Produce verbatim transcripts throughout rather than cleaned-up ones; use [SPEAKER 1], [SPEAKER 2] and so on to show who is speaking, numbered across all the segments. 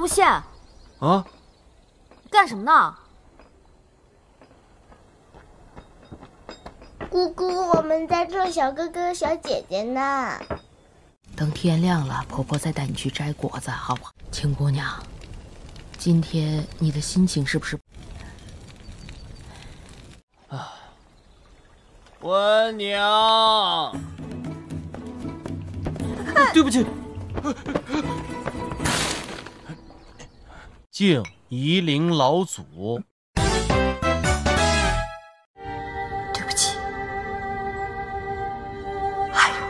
[SPEAKER 1] 无羡，
[SPEAKER 2] 啊，
[SPEAKER 1] 干什么呢？
[SPEAKER 3] 姑姑，我们在做小哥哥、小姐姐呢。
[SPEAKER 4] 等天亮了，婆婆再带你去摘果子，好不好？青姑娘，今天你的心情是不是？
[SPEAKER 2] 啊，温娘，对不起。 敬夷陵老祖。
[SPEAKER 4] 对不起，还有，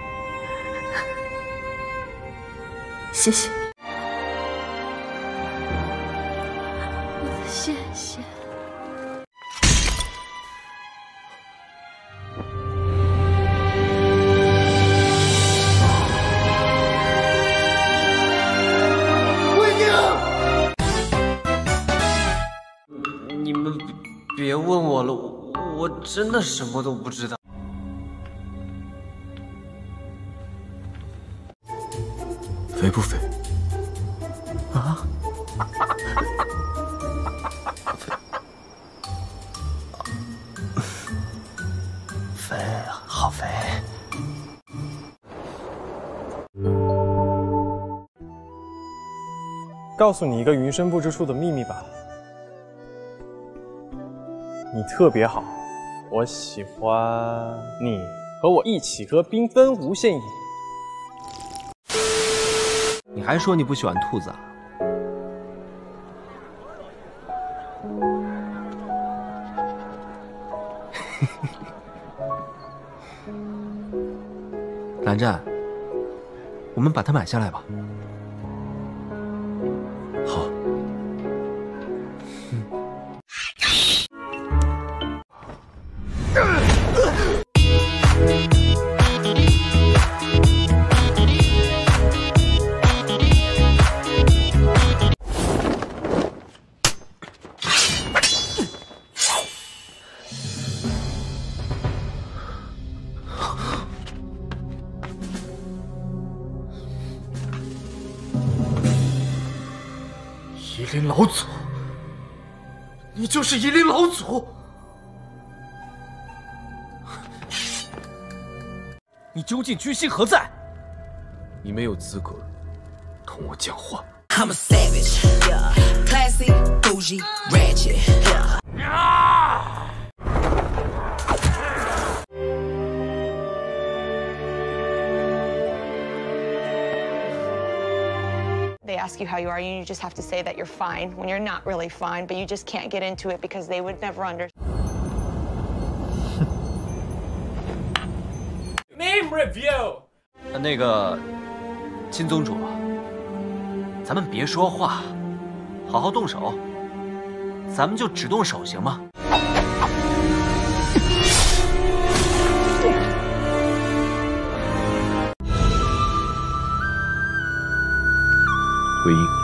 [SPEAKER 4] 谢谢，谢谢。
[SPEAKER 5] 你们别问我了，我真的什么都不知道。
[SPEAKER 2] 肥不肥？啊？肥，好肥。
[SPEAKER 6] 告诉你一个云深不知处的秘密吧。 你特别好，我喜欢你，和我一起喝缤纷无限饮。
[SPEAKER 2] 你还说你不喜欢兔子啊？蓝湛，我们把它买下来吧。好。 夷陵老祖，你就是夷陵老祖！你究竟居心何在？你没有资格同我讲话。I'm a savage, yeah. Classy, bougie, ratchet.
[SPEAKER 7] They ask you how you are, and you just have to say that you're fine when you're not really fine, but you just can't get into it because they would never understand.
[SPEAKER 5] Name review。那个，金宗主，咱们别说话，好好动手。咱们就只动手行吗？
[SPEAKER 2] 回音。